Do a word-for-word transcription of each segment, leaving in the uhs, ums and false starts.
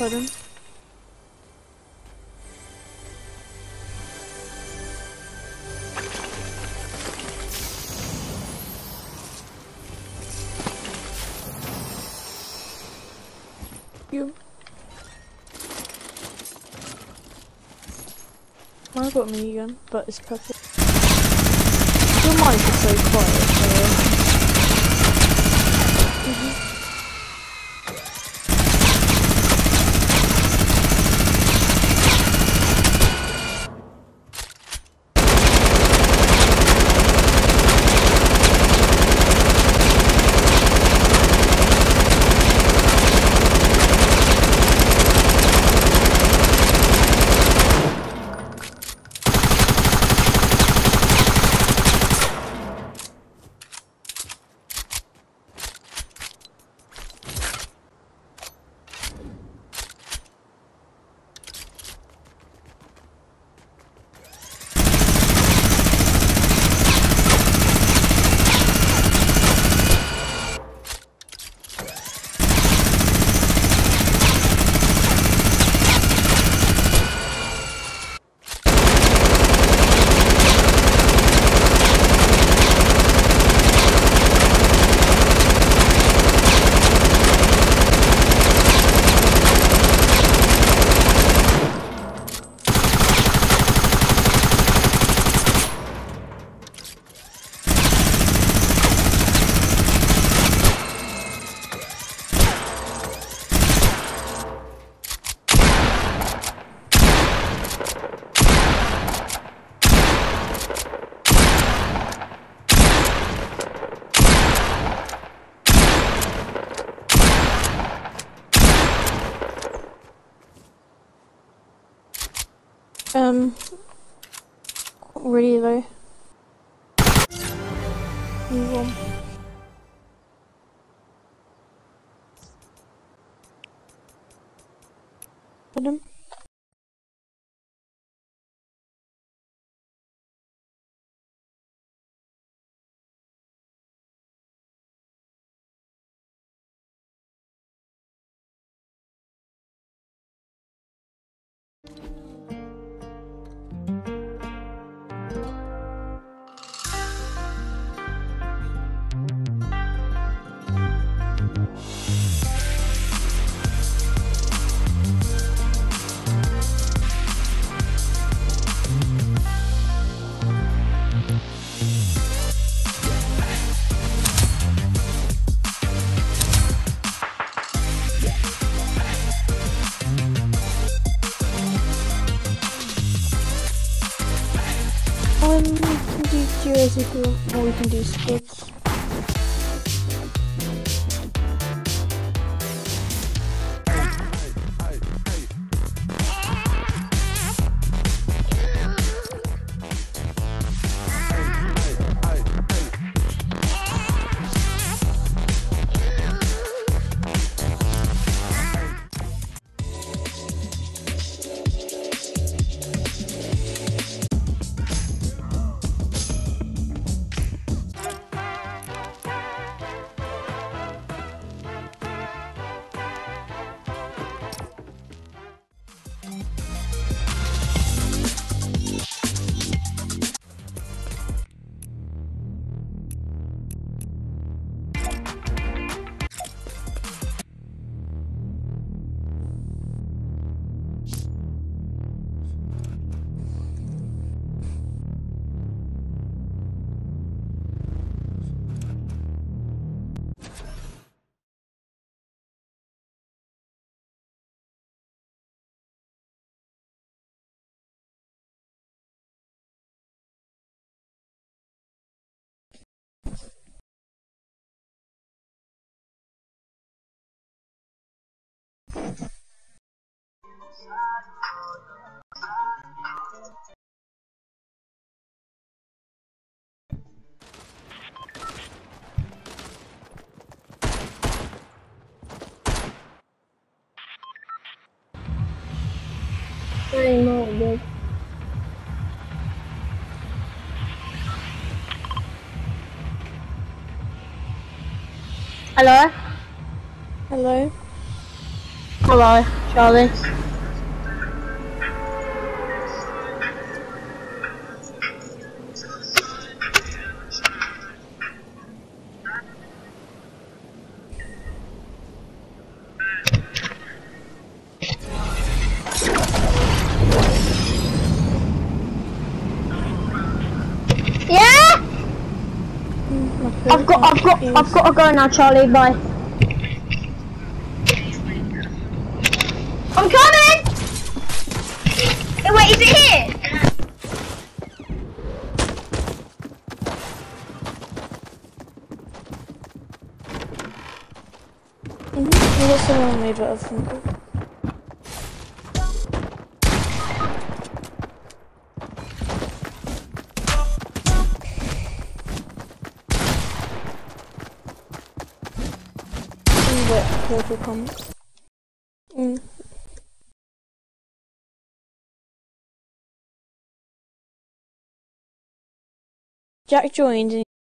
Pardon? You. I've got a minigun, but it's purple. Your mic is so quiet, so... Mm-hmm. Um, ready though. Move on. Put him. Um, we can do duos if you want, or we can do squads. I know, but Hello? hello. Hello, Charlie. Yeah! I've got, I've got, I've got to go now, Charlie. Bye. I'm coming! Hey, wait, is it here? Mm-hmm. You got someone on me, but I think. Wait, purple come. Mm. Jack joined and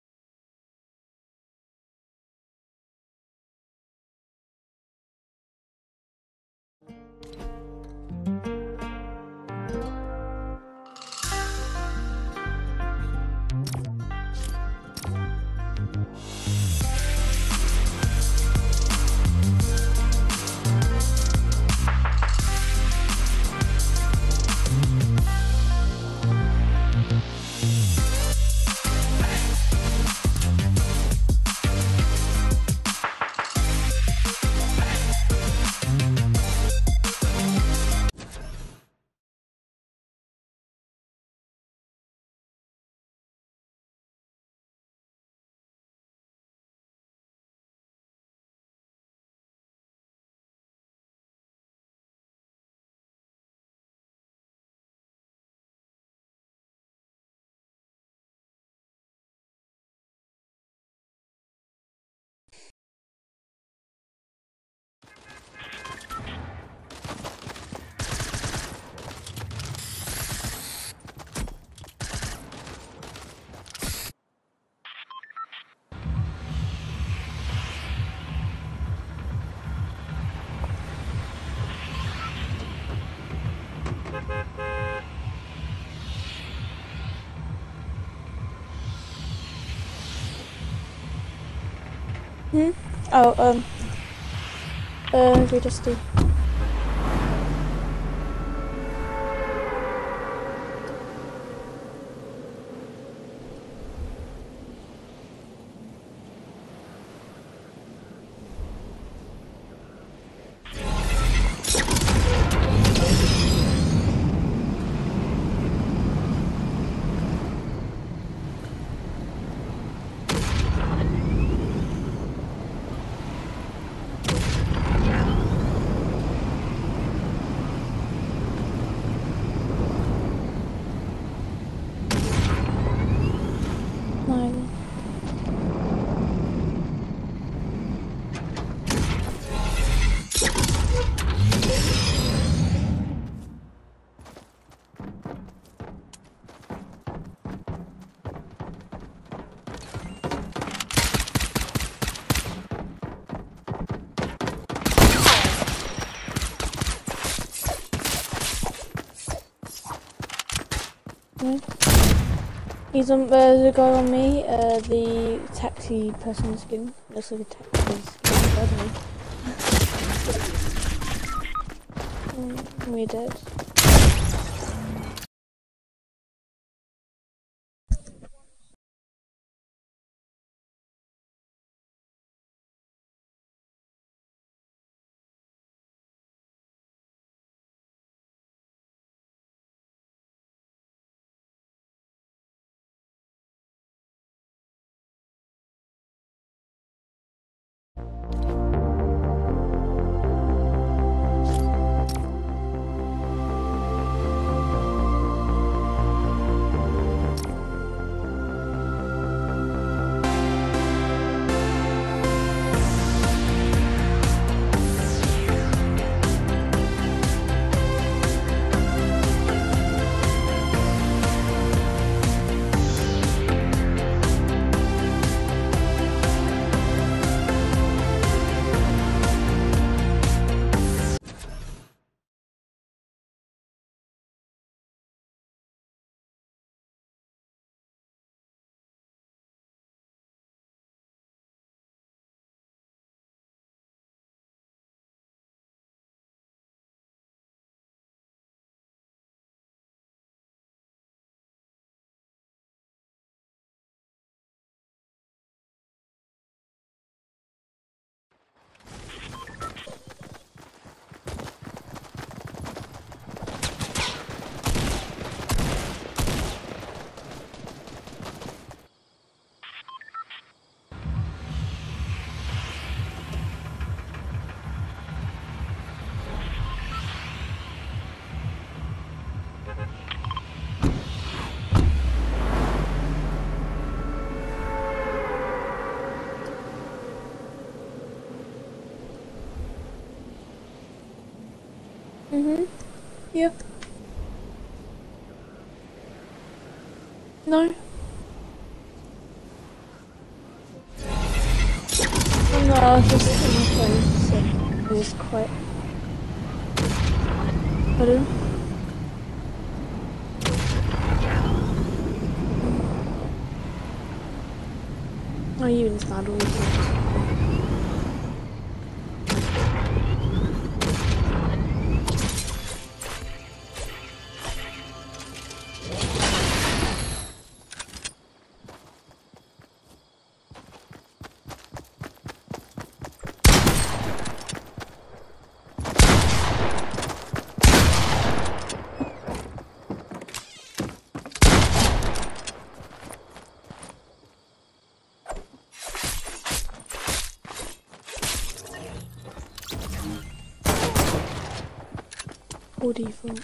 Hmm? Oh, um. Uh, we just do. Nine. Yeah. He's on, uh, the guy on me, uh, the taxi person skin. Looks like a taxi skin, by the way. Mm, we're dead. Yep. No. Oh no, I was just on my phone, so I just quite. Pardon? Oh, you installed all these things. Or default.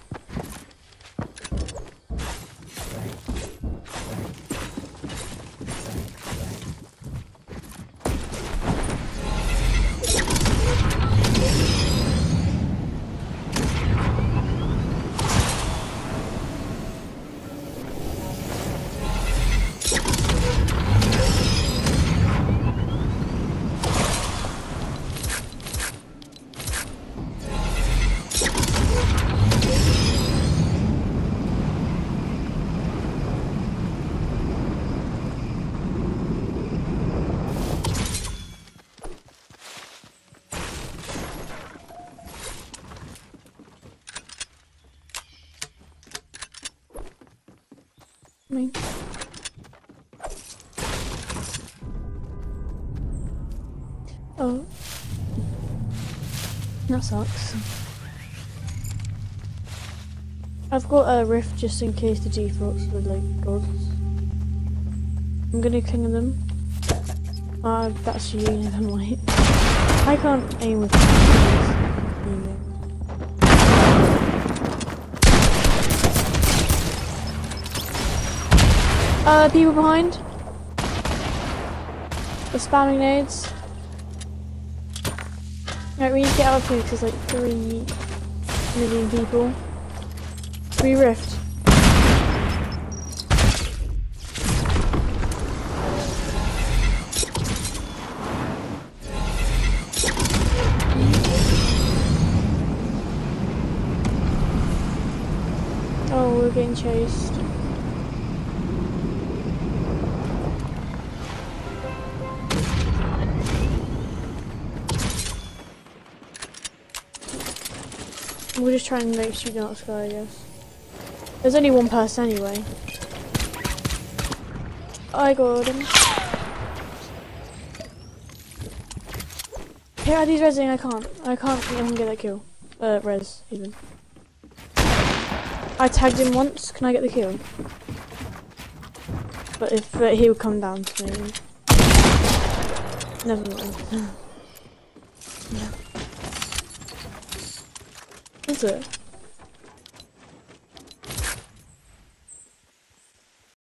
Me. Oh. That sucks. I've got a rift just in case the defaults are like gods. I'm gonna king them. Ah, uh, that's you, never mind. I can't aim with these. Uh, people behind. They're spamming nades. Right, we need to get out of here because there's like three million people. Three rift. Oh, we're getting chased. We're just trying to make shooting out sky, I guess. There's only one person anyway. I got him. Here are these resing, I can't. I can't even get that kill. Uh, res, even. I tagged him once, can I get the kill? But if uh, he would come down to me. Never mind. Is it?